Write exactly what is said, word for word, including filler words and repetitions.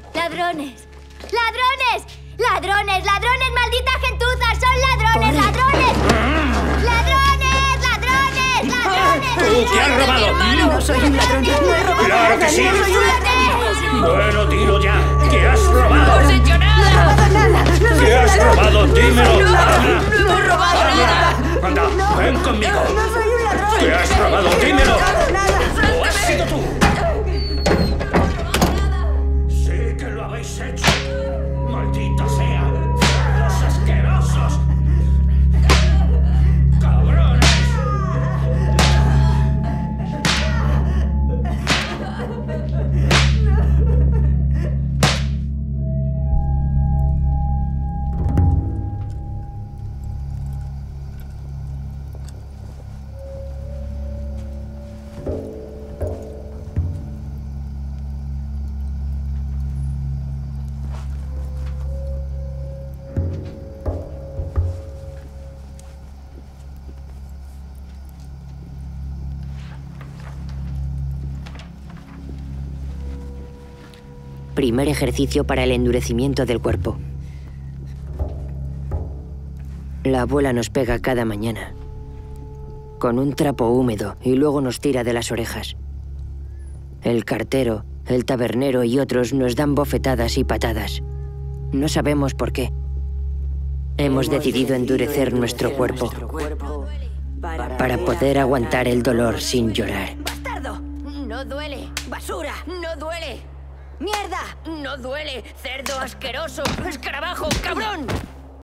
¡Ladrones! ¡Ladrones! ¡Ladrones! ¡Ladrones! ¡Maldita gentuza! ¡Son ladrones! ¡Ladrones! ¡Ladrones! ¡Ladrones! ¡Ladrones! ¡Tú te has robado! No soy un ladrón, no he robado ¡Claro nada, que sí! no soy un ladrón. Bueno, dilo ya. ¿Qué has robado? ¡No has hecho nada! Nada, no soy ¿Qué un has ladrón. robado? Dímelo. ¡No! Habla. ¡No hemos robado nada! Anda, ven conmigo. No soy un ladrón. ¿Qué has robado? Dímelo. No he robado nada. ¿O has sido tú? Sí que lo habéis hecho. Maldita sea. Los asquerosos. Cabrones. Primer ejercicio para el endurecimiento del cuerpo. La abuela nos pega cada mañana, con un trapo húmedo, y luego nos tira de las orejas. El cartero, el tabernero y otros nos dan bofetadas y patadas. No sabemos por qué. Hemos decidido endurecer nuestro cuerpo para poder aguantar el dolor sin llorar. ¡Bastardo! ¡No duele! ¡Basura! ¡No duele! ¡Mierda! ¡No duele! ¡Cerdo asqueroso! ¡Escarabajo! ¡Cabrón!